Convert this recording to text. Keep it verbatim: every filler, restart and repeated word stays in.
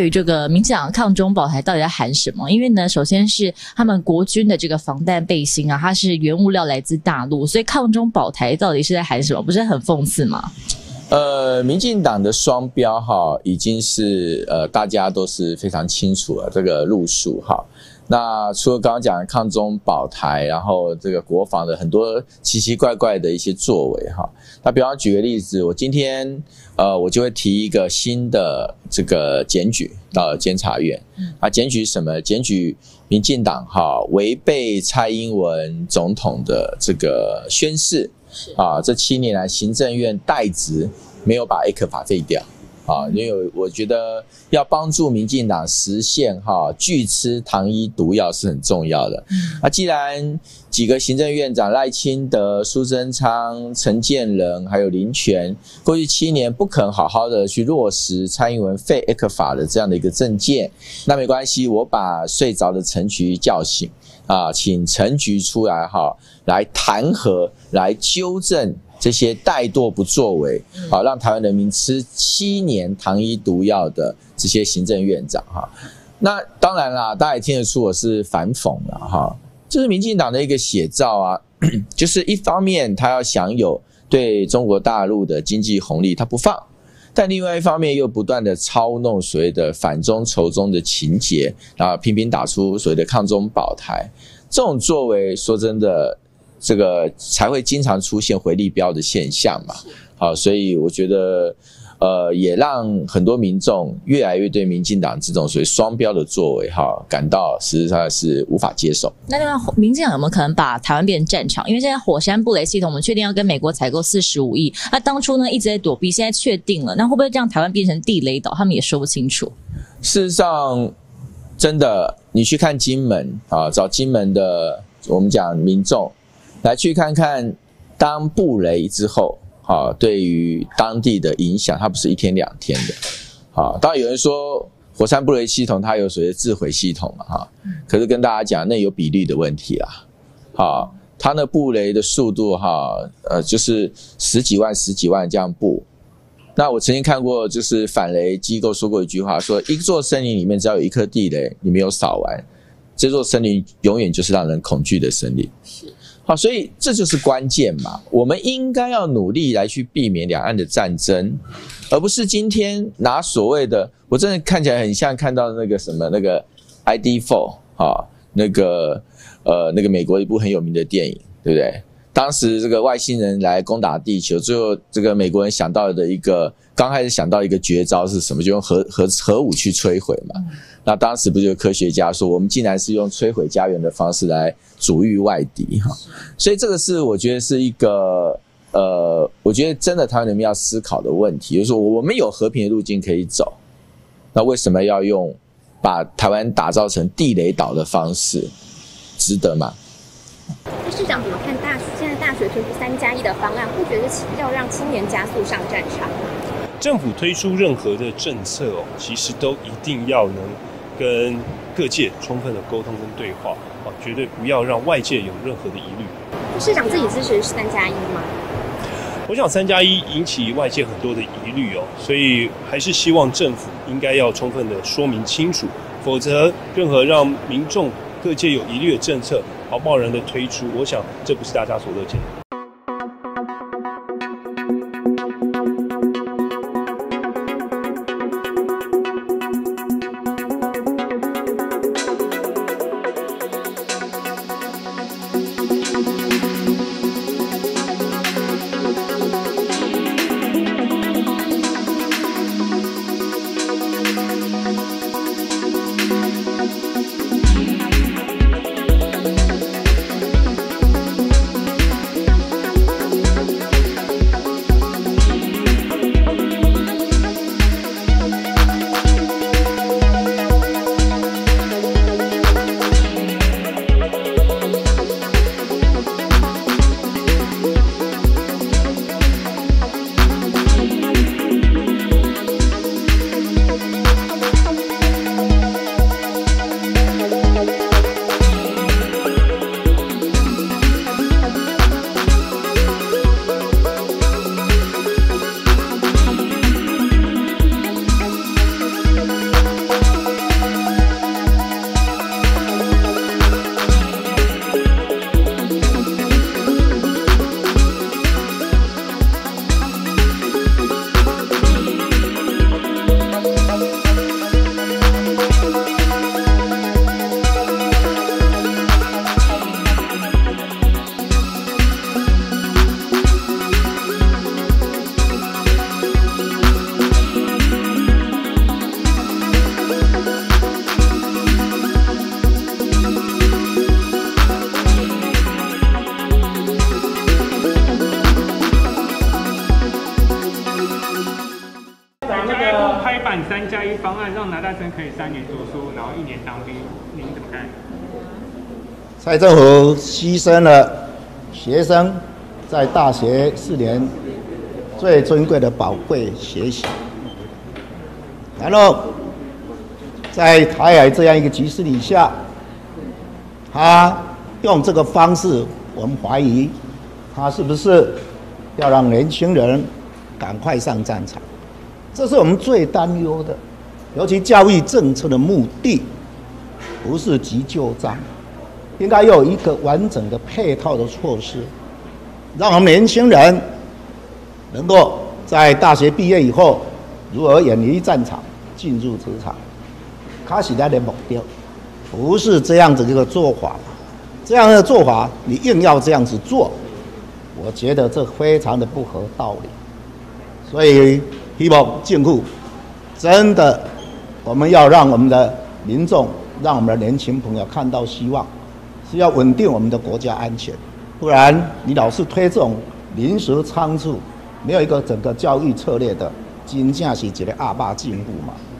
对于这个民进党抗中保台到底在喊什么？因为呢，首先是他们国军的这个防弹背心啊，它是原物料来自大陆，所以抗中保台到底是在喊什么？不是很讽刺吗？ 呃，民进党的双标哈，已经是呃大家都是非常清楚了这个路数哈。那除了刚刚讲的抗中保台，然后这个国防的很多奇奇怪怪的一些作为哈。那比方举个例子，我今天呃我就会提一个新的这个检举到监察院，啊检举什么？检举民进党哈违背蔡英文总统的这个宣誓啊，这七年来行政院代职没有把 A 克法废掉。啊，因为我觉得要帮助民进党实现哈拒吃糖衣毒药是很重要的。啊，既然几个行政院长赖清德、苏贞昌、陈建仁还有林全过去七年不肯好好的去落实蔡英文废 A 克法的这样的一个政见，那没关系，我把睡着的陈局叫醒啊，请陈局出来哈来弹劾，来纠正这些怠惰不作为，好让台湾人民吃七年糖衣毒药的这些行政院长哈。那当然啦，大家也听得出我是反讽了哈。这是民进党的一个写照啊，就是一方面他要享有对中国大陆的经济红利，他不放；但另外一方面又不断的操弄所谓的反中仇中的情节，然后频频打出所谓的抗中保台，这种作为，说真的。这个才会经常出现回力镖的现象嘛，好，所以我觉得，呃，也让很多民众越来越对民进党这种所谓双标的作为哈感到实际上是无法接受。 那那民进党有没有可能把台湾变成战场？因为现在火山布雷系统，我们确定要跟美国采购四十五亿，那当初呢一直在躲避，现在确定了，那会不会让台湾变成地雷岛？他们也说不清楚。 事实上，真的，你去看金门啊，找金门的我们讲民众。来去看看，当布雷之后，啊，对于当地的影响，它不是一天两天的，啊，当然有人说火山布雷系统它有所谓的自毁系统嘛，哈，可是跟大家讲那有比率的问题啦，好，它那布雷的速度哈，呃，就是十几万、十几万这样布。那我曾经看过，就是反雷机构说过一句话，说一座森林里面只要有一颗地雷，你没有扫完，这座森林永远就是让人恐惧的森林。好，所以这就是关键嘛。我们应该要努力来去避免两岸的战争，而不是今天拿所谓的，我真的看起来很像看到那个什么那个 I D 四 啊，那个呃那个美国一部很有名的电影，对不对？当时这个外星人来攻打地球，最后这个美国人想到的一个，刚开始想到一个绝招是什么？就用核核核武去摧毁嘛。那当时不就有科学家说，我们竟然是用摧毁家园的方式来阻御外敌哈，所以这个是我觉得是一个呃，我觉得真的台湾人民要思考的问题，就是说我们有和平的路径可以走，那为什么要用把台湾打造成地雷岛的方式，值得吗？ 市长怎么看大现在大学推出三加一的方案，不觉得要让青年加速上战场吗？ 政府推出任何的政策哦，其实都一定要能跟各界充分的沟通跟对话，哦，绝对不要让外界有任何的疑虑。 市长自己支持三加一吗？ 我想三加一引起外界很多的疑虑哦，所以还是希望政府应该要充分的说明清楚，否则任何让民众各界有疑虑的政策，好贸然的推出，我想这不是大家所乐见的。 三年读书，然后一年当兵，您怎么看？ 蔡政府牺牲了学生在大学四年最尊贵的宝贵学习，然后在台海这样一个局势底下，他用这个方式，我们怀疑他是不是要让年轻人赶快上战场？这是我们最担忧的。尤其教育政策的目的不是急就章，应该有一个完整的配套的措施，让我们年轻人能够在大学毕业以后，如何远离战场，进入职场。他时代的目标不是这样子一个做法，这样的做法你硬要这样子做，我觉得这非常的不合道理。所以希望政府真的，我们要让我们的民众，让我们的年轻朋友看到希望，是要稳定我们的国家安全。不然你老是推这种临时仓促，没有一个整个教育策略的，真正是一个阿爸进步嘛。